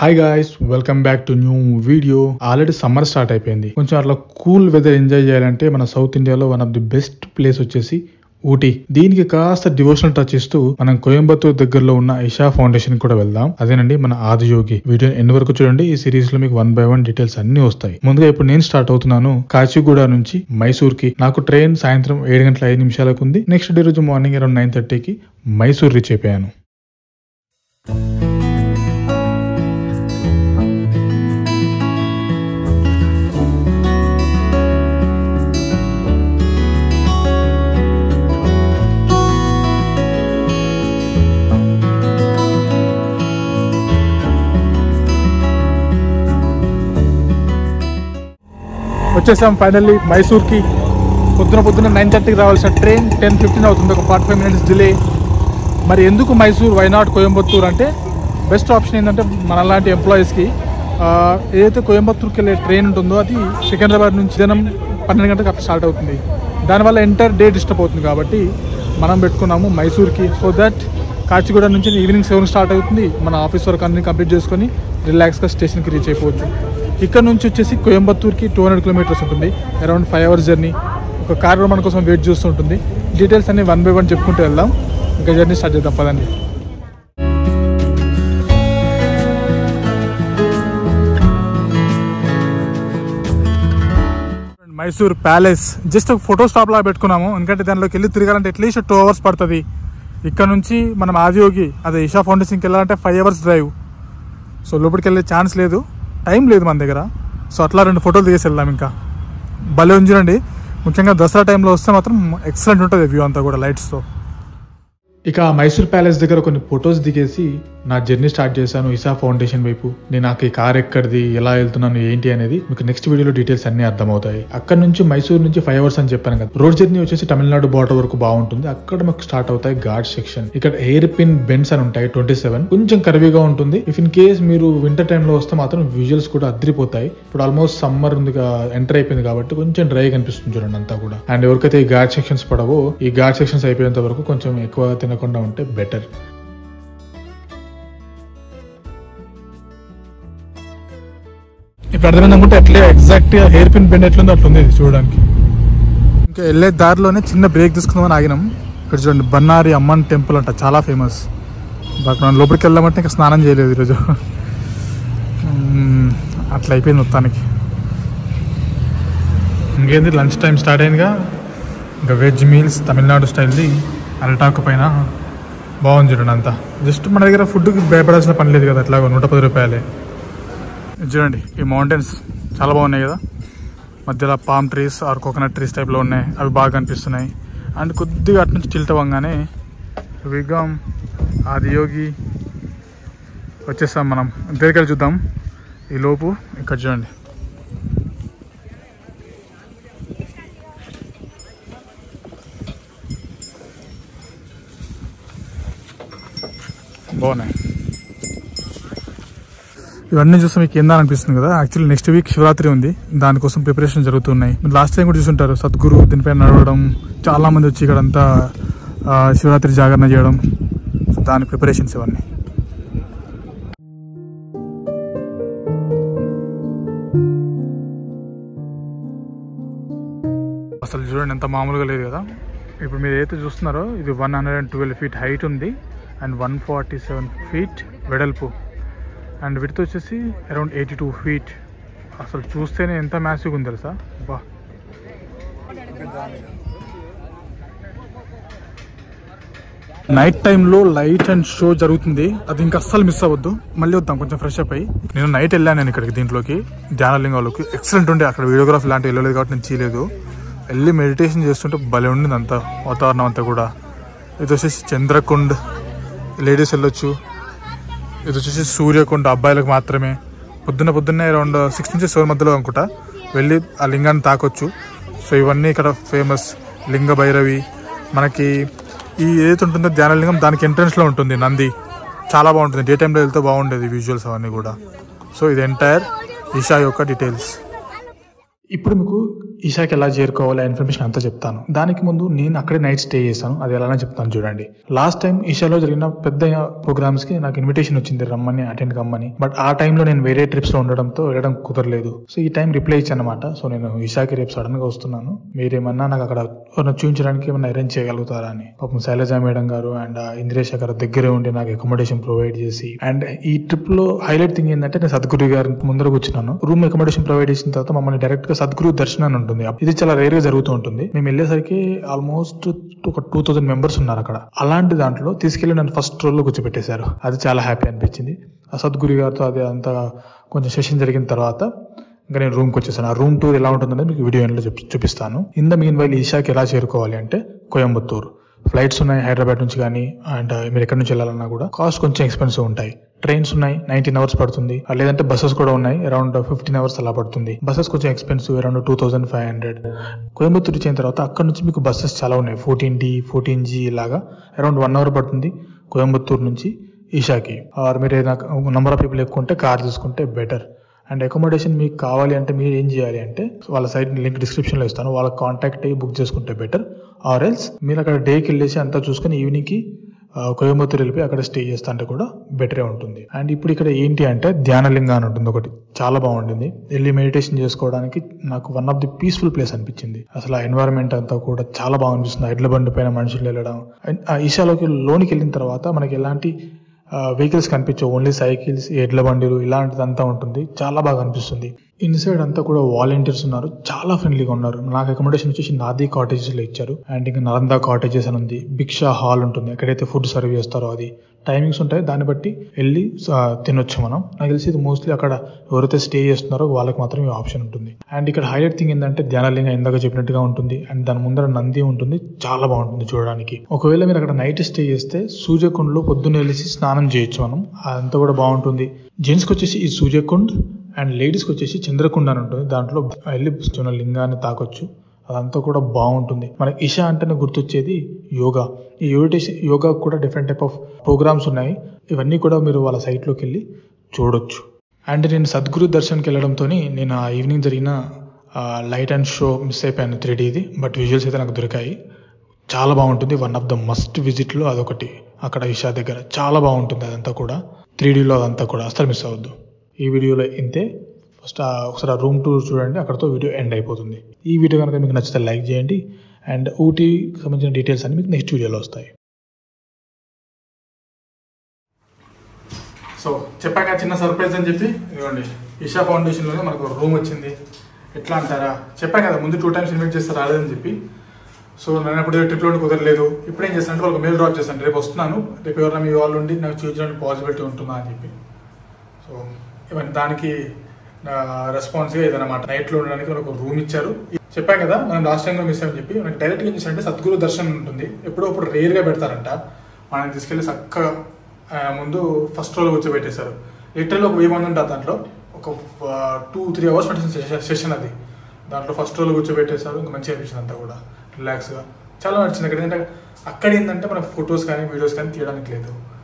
Hi guys, welcome back to new video. Already summer start అయిపోయింది. కొంచెం అట్లా cool weather enjoy చేయాలంటే మన సౌత్ ఇండియాలో one of the best place వచ్చేసి ఊటీ. దీనికి కాస్త డివోషనల్ టచ్ ఇస్తూ మనం కోయంబత్తూర్ దగ్గరలో ఉన్న ఇషా ఫౌండేషన్ కూడా వెళ్దాం. అదేనండి మన ఆదియోగి. వీడియో ఎండ్ వరకు చూడండి. ఈ సిరీస్ లో మీకు 1 by 1 డీటెయిల్స్ అన్ని వస్తాయి. ముందుగా ఇప్పుడు నేను స్టార్ట్ అవుతున్నాను కాచిగూడ నుంచి మైసూర్ కి. నాకు ట్రైన్ సాయంత్రం 7:05 ఉంది. నెక్స్ట్ డే రోజు మార్నింగ్ అరౌండ్ 9:30కి మైసూర్ రీచ్ అయిపోయాను. వచ్చేసాం ఫైనల్లీ మైసూర్కి. పొద్దున 9:30కి రావాల్సిన ట్రైన్ 10:15 అవుతుంది. ఒక 45 minutes డిలే. మరి ఎందుకు మైసూర్, వై నాట్ కోయంబత్తూర్ అంటే బెస్ట్ ఆప్షన్ ఏంటంటే మనలాంటి ఎంప్లాయీస్కి ఏదైతే కోయంబత్తూర్కి వెళ్ళే ట్రైన్ ఉంటుందో అది సికింద్రాబాద్ నుంచి దినం 12 గంటలకు అక్కడ స్టార్ట్ అవుతుంది. దానివల్ల ఎంటైర్ డే డిస్టర్బ్ అవుతుంది కాబట్టి మనం పెట్టుకున్నాము మైసూర్కి. సో దట్ కాచిగూడ నుంచి ఈవినింగ్ 7 స్టార్ట్ అవుతుంది. మన ఆఫీస్ వర్క్ అన్ని కంప్లీట్ చేసుకొని రిలాక్స్గా స్టేషన్కి రీచ్ అయిపోవచ్చు. ఇక్కడ నుంచి వచ్చేసి కోయంబత్తూర్కి 200 kilometers ఉంటుంది. Around 5 hours journey. ఒక కార్ మన కోసం వెయిట్ చేస్తూ ఉంటుంది. డీటెయిల్స్ అన్ని 1 by 1 చెప్పుకుంటూ వెళ్దాం. ఇంకా జర్నీ స్టార్ట్ చేద్దాం పదండి. మైసూర్ ప్యాలెస్ జస్ట్ ఒక ఫోటో స్టాప్ లాగా పెట్టుకున్నాము. ఎందుకంటే దానిలోకి వెళ్ళి తిరగాలంటే అట్లీస్ట్ 2 hours పడుతుంది. ఇక్కడ నుంచి మనం ఆదియోగి అదే ఇషా ఫౌండేషన్కి వెళ్ళాలంటే 5 hours డ్రైవ్. సో లోపలికి వెళ్ళే ఛాన్స్ లేదు, టైం లేదు మన దగ్గర. సో అట్లా 2 ఫోటోలు తీసి వెళ్దాం. ఇంకా భలే ఉంచురండి. ముఖ్యంగా దసరా టైంలో వస్తే మాత్రం ఎక్సలెంట్ ఉంటుంది వ్యూ అంతా కూడా లైట్స్తో. ఇక మైసూర్ ప్యాలెస్ దగ్గర కొన్ని ఫొటోస్ దిగేసి నా జర్నీ స్టార్ట్ చేశాను ఇషా ఫౌండేషన్ వైపు. నేను నాకు ఈ కార్ ఎక్కడిది, ఎలా వెళ్తున్నాను, ఏంటి అనేది మీకు నెక్స్ట్ వీడియోలో డీటెయిల్స్ అన్ని అర్థమవుతాయి. అక్కడ నుంచి మైసూర్ నుంచి 5 hours అని చెప్పాను కదా. రోడ్ జర్నీ వచ్చేసి తమిళనాడు బార్డర్ వరకు బాగుంటుంది. అక్కడ మాకు స్టార్ట్ అవుతాయి ఘాట్ సెక్షన్. ఇక్కడ ఎయిర్ పిన్ బెండ్స్ అని ఉంటాయి 27. కొంచెం కర్వీగా ఉంటుంది. ఇఫ్ ఇన్ కేస్ మీరు వింటర్ టైంలో వస్తే మాత్రం విజువల్స్ కూడా అద్దరిపోతాయి. ఇప్పుడు ఆల్మోస్ట్ సమ్మర్ ఉంది, ఎంటర్ అయిపోయింది కాబట్టి కొంచెం డ్రై కనిపిస్తుంది చూడండి అంతా కూడా. అండ్ ఎవరికైతే ఈ ఘాట్ సెక్షన్స్ పడవో ఈ ఘాట్ సెక్షన్స్ అయిపోయేంత వరకు కొంచెం ఎక్కువ తినకుండా ఉంటే బెటర్. ఇప్పుడు అర్థమైంది అనుకుంటే అట్లే ఎగ్జాక్ట్ గా హెయిర్ పిన్ బెండ్ ఎట్లుందో అట్లుంది ఇది చూడడానికి. ఇంకా వెళ్ళే దారిలోనే చిన్న బ్రేక్ తీసుకుందామని ఆగినాం. ఇక్కడ చూడండి బన్నారి అమ్మన్ టెంపుల్ అంట, చాలా ఫేమస్. మనం లోపలికి వెళ్ళామంటే ఇంకా స్నానం చేయలేదు ఈరోజు. అట్లా అయిపోయింది మొత్తానికి. ఇంకేంది లంచ్ టైం స్టార్ట్ అయిందిగా. ఇంకా వెజ్ మీల్స్ తమిళనాడు స్టైల్ది అరటాకు పైన బాగుంది చూడండి అంతా. జస్ట్ మన దగ్గర ఫుడ్కి భయపడాల్సిన పని లేదు కదా. అట్లాగో 110 రూపాయలే. చూడండి ఈ మౌంటైన్స్ చాలా బాగున్నాయి కదా. మధ్యలో palm trees or coconut trees టైప్లో ఉన్నాయి. అవి బాగా కనిపిస్తున్నాయి. అండ్ కొద్దిగా అటు నుంచి టిల్ట్ అవ్వగానే విగం ఆదియోగి వచ్చేస్తాం. మనం దగ్గరికి చూద్దాం. ఈ లోపు ఇక్కడ చూడండి బాగున్నాయి. ఇవన్నీ చూస్తే మీకు ఏందా అనిపిస్తుంది కదా. యాక్చువల్లీ నెక్స్ట్ వీక్ శివరాత్రి ఉంది, దానికోసం ప్రిపరేషన్ జరుగుతున్నాయి. మీరు లాస్ట్ టైం కూడా చూసుంటారు సద్గురు దీనిపైన నడవడం, చాలా మంది వచ్చి ఇక్కడ అంతా శివరాత్రి జాగరణ చేయడం. సో దాని ప్రిపరేషన్స్ ఇవన్నీ. అసలు చూడండి ఎంత మామూలుగా లేదు కదా. ఇప్పుడు మీరు ఏదైతే చూస్తున్నారో ఇది 112 feet హైట్ ఉంది అండ్ 147 feet వెడల్పు. అండ్ విడ్త్ వచ్చేసి అరౌండ్ 82 feet. అసలు చూస్తేనే ఎంత మ్యాసివ్గా ఉంది తెలుసా. బా నైట్ టైంలో లైట్ అండ్ షో జరుగుతుంది. అది ఇంకా అస్సలు మిస్ అవ్వద్దు. మళ్ళీ వద్దాం కొంచెం ఫ్రెష్ అప్ అయ్యి. నేను నైట్ వెళ్ళాను నేను ఇక్కడికి, దీంట్లోకి ధ్యానలింగాలకి. ఎక్సలెంట్ ఉండే. అక్కడ వీడియోగ్రఫీ లాంటివి వెళ్ళలేదు కాబట్టి నేను చేయలేదు. వెళ్ళి మెడిటేషన్ చేస్తుంటే భలే ఉండింది అంతా వాతావరణం అంతా కూడా. ఇది వచ్చేసి చంద్రకుండ్, లేడీస్ వెళ్ళొచ్చు. ఇది వచ్చేసి సూర్యకుండ, అబ్బాయిలకు మాత్రమే. పొద్దున్నే అరౌండ్ 6 నుంచి 7 మధ్యలో అనుకుంటా వెళ్ళి ఆ లింగాన్ని తాకొచ్చు. సో ఇవన్నీ ఇక్కడ ఫేమస్. లింగ భైరవి మనకి ఈ ఏదైతే ఉంటుందో ధ్యానలింగం దానికి ఎంట్రన్స్లో ఉంటుంది నంది. చాలా బాగుంటుంది. డే టైంలో వెళ్తే బాగుండేది విజువల్స్ అవన్నీ కూడా. సో ఇది ఎంటైర్ ఇషా యొక్క డీటెయిల్స్. ఇప్పుడు మీకు ఈషాకి ఎలా చేరుకోవాలి ఆ ఇన్ఫర్మేషన్ అంతా చెప్తాను. దానికి ముందు నేను అక్కడే నైట్ స్టే చేశాను, అది ఎలానే చెప్తాను చూడండి. లాస్ట్ టైం ఈషాలో జరిగిన పెద్ద ప్రోగ్రామ్స్ కి నాకు ఇన్విటేషన్ వచ్చింది రమ్మని, అటెండ్ కమ్మని. బట్ ఆ టైంలో నేను వేరే ట్రిప్స్ లో ఉండడంతో వెళ్ళడం కుదరలేదు. సో ఈ టైం రిప్లై ఇచ్చాను అనమాట. సో నేను ఈషాకి రేపు సడన్ గా వస్తున్నాను, మీరేమన్నా నాకు అక్కడ చూపించడానికి ఏమన్నా అరేంజ్ చేయగలుగుతారా అని. పాపం శైలజ మేడం గారు అండ్ ఇంద్రేష్ గారు దగ్గరే ఉండి నాకు అకామిడేషన్ ప్రొవైడ్ చేసి, అండ్ ఈ ట్రిప్ లో హైలైట్ థింగ్ ఏంటంటే నేను సద్గురు గారి ముందర కూర్చున్నాను. రూమ్ అకామిడేషన్ ప్రొవైడ్ చేసిన తర్వాత మమ్మల్ని డైరెక్ట్ గా సద్గురు దర్శనం ఉంటుంది. ఇది చాలా రేర్ గా జరుగుతూ ఉంటుంది. మేము వెళ్ళేసరికి ఆల్మోస్ట్ ఒక 2000 మెంబర్స్ ఉన్నారు అక్కడ. అలాంటి దాంట్లో తీసుకెళ్లి నన్ను ఫస్ట్ రోల్ లో కూర్చోబెట్టేశారు. అది చాలా హ్యాపీ అనిపించింది. ఆ సద్గురు గారితో అది అంతా కొంచెం సెషన్ జరిగిన తర్వాత ఇంకా నేను రూమ్కి వచ్చేసాను. ఆ రూమ్ టూర్ ఎలా ఉంటుందని మీకు వీడియో ఎండ్లో చూపిస్తాను. ఇన్ ద మీన్ వైల్ ఈషాకి ఎలా చేరుకోవాలి అంటే కోయంబత్తూర్ ఫ్లైట్స్ ఉన్నాయి హైదరాబాద్ నుంచి, కానీ అండ్ మీరు ఎక్కడి నుంచి వెళ్ళాలన్నా కూడా కాస్ట్ కొంచెం ఎక్స్పెన్సివ్ ఉంటాయి. ట్రైన్స్ ఉన్నాయి 19 hours పడుతుంది, లేదంటే బస్సెస్ కూడా ఉన్నాయి అరౌండ్ 15 hours అలా పడుతుంది. బస్సెస్ కొంచెం ఎక్స్పెన్సివ్, అరౌండ్ 2500. కోయంబత్తూర్ వచ్చిన తర్వాత అక్కడ నుంచి మీకు బస్సెస్ చాలా ఉన్నాయి, 14D 14G ఇలాగా అరౌండ్ 1 hour పడుతుంది కోయంబత్తూర్ నుంచి ఈషాకి. ఆర్ మీరు నంబర్ ఆఫ్ పీపుల్ ఎక్కువ ఉంటే కార్ తీసుకుంటే బెటర్. అండ్ అకామిడేషన్ మీకు కావాలి అంటే మీరు ఏం చేయాలి అంటే వాళ్ళ సైట్ లింక్ డిస్క్రిప్షన్ లో ఇస్తాను, వాళ్ళకి కాంటాక్ట్ అయ్యి బుక్ చేసుకుంటే బెటర్. ఆర్ ఎల్స్ మీరు అక్కడ డేకి వెళ్ళేసి అంతా చూసుకుని ఈవినింగ్ కి కోయంబత్తూర్ వెళ్ళిపోయి అక్కడ స్టే చేస్తా అంటే కూడా బెటరే ఉంటుంది. అండ్ ఇప్పుడు ఇక్కడ ఏంటి అంటే ధ్యానలింగ అని ఉంటుంది ఒకటి, చాలా బాగుంటుంది. వెళ్ళి మెడిటేషన్ చేసుకోవడానికి నాకు one of the peaceful place అనిపించింది. అసలు ఆ ఎన్వైరన్మెంట్ అంతా కూడా చాలా బాగా అనిపిస్తుంది. ఎడ్ల బండి పైన మనుషులు వెళ్ళడం. ఆ ఈషాలోకి లోనికి వెళ్ళిన తర్వాత మనకి ఎలాంటి వెహికల్స్ కనిపించవు, ఓన్లీ సైకిల్స్, ఎడ్ల బండిలు ఇలాంటిదంతా ఉంటుంది. చాలా బాగా అనిపిస్తుంది. ఇన్సైడ్ అంతా కూడా వాలంటీర్స్ ఉన్నారు, చాలా ఫ్రెండ్లీగా ఉన్నారు. నాకు అకామిడేషన్ వచ్చేసి నాది కాటేజెస్ లో ఇచ్చారు. అండ్ ఇంకా నలంద కాటేజెస్ అని ఉంది, భిక్షా హాల్ ఉంటుంది, ఎక్కడైతే ఫుడ్ సర్వ్ చేస్తారో అది టైమింగ్స్ ఉంటాయి, దాన్ని బట్టి వెళ్ళి తినొచ్చు మనం. నాకు తెలిసి ఇది మోస్ట్లీ అక్కడ ఎవరైతే స్టే చేస్తున్నారో వాళ్ళకి మాత్రం ఈ ఆప్షన్ ఉంటుంది. అండ్ ఇక్కడ హైలైట్ థింగ్ ఏంటంటే ధ్యానలింగ ఇందాక చెప్పినట్టుగా ఉంటుంది. అండ్ దాని ముందర నంది ఉంటుంది, చాలా బాగుంటుంది చూడడానికి. ఒకవేళ మీరు అక్కడ నైట్ స్టే చేస్తే సూర్యకుండ్లో పొద్దున్న వెళ్ళేసి స్నానం చేయొచ్చు మనం, అదంతా కూడా బాగుంటుంది. జెంట్స్ కి వచ్చేసి ఈ సూర్యకుండ్ అండ్ లేడీస్కి వచ్చేసి చంద్రకుండ అని ఉంటుంది, దాంట్లో వెళ్ళి లింగాన్ని తాకొచ్చు, అదంతా కూడా బాగుంటుంది. మనకి ఈషా అంటేనే గుర్తొచ్చేది యోగా. ఈ యోగా కూడా డిఫరెంట్ టైప్ ఆఫ్ ప్రోగ్రామ్స్ ఉన్నాయి, ఇవన్నీ కూడా మీరు వాళ్ళ సైట్లోకి వెళ్ళి చూడొచ్చు. అండ్ నేను సద్గురు దర్శన్కి వెళ్ళడంతో నేను ఆ ఈవినింగ్ జరిగిన లైట్ అండ్ షో మిస్ అయిపోయాను 3Dది. బట్ విజువల్స్ అయితే నాకు దొరికాయి, చాలా బాగుంటుంది. వన్ ఆఫ్ ద మస్ట్ విజిట్లో అదొకటి అక్కడ ఈషా దగ్గర, చాలా బాగుంటుంది అదంతా కూడా 3Dలో, అదంతా కూడా అస్సలు మిస్ అవ్వద్దు. ఈ వీడియోలో ఇంతే. ఫస్ట్ ఒకసారి రూమ్ టూర్ చూడండి, అక్కడతో వీడియో ఎండ్ అయిపోతుంది. ఈ వీడియో కనుక మీకు నచ్చితే లైక్ చేయండి. అండ్ ఊటీకి సంబంధించిన డీటెయిల్స్ అన్ని మీకు నెక్స్ట్ వీడియోలో వస్తాయి. సో చెప్పాక చిన్న సర్ప్రైజ్ అని చెప్పి ఇదిగోండి, ఈషా ఫౌండేషన్లోనే మనకు రూమ్ వచ్చింది. ఎట్లా అంటారా, చెప్పాను కదా ముందు 2 times ఇన్వైట్ చేస్తే రాలేదని చెప్పి. సో నేను అప్పుడు ట్రిప్లో కుదరలేదు. ఇప్పుడు ఏం చేస్తానంటే వాళ్ళకి మెయిల్ డ్రాప్ చేస్తాను, రేపు వస్తున్నాను, రేపు ఎవరైనా మీ వాళ్ళు ఉండి నాకు చూపించడానికి పాసిబిలిటీ ఉంటుందా అని చెప్పి. సో ఇవన్నీ దానికి రెస్పాన్స్గా ఇదన్నమాట. నైట్లో ఉండడానికి మనకు రూమ్ ఇచ్చారు. చెప్పాం కదా మనం లాస్ట్ టైంలో మిస్ అయ్యని చెప్పి, మనకి డైరెక్ట్గా ఏం చేశారంటే సద్గురు దర్శనం ఉంటుంది, ఎప్పుడో అప్పుడు రేర్గా పెడతారంట. మనం తీసుకెళ్ళి చక్కగా ముందు ఫస్ట్ రోలో కూర్చోబెట్టేశారు. లిటరల్ ఒక 1000 మంది ఉంటారు దాంట్లో, ఒక 2-3 hours పట్టించిన సెషన్ అది. దాంట్లో ఫస్ట్ రోలో కూర్చోబెట్టేశారు. ఇంకా మంచిగా అనిపించింది అంతా కూడా రిలాక్స్గా, చాలా నచ్చింది. అక్కడ ఏంటంటే అక్కడ ఏంటంటే మనకు ఫొటోస్ కానీ వీడియోస్ కానీ తీయడానికి లేదు.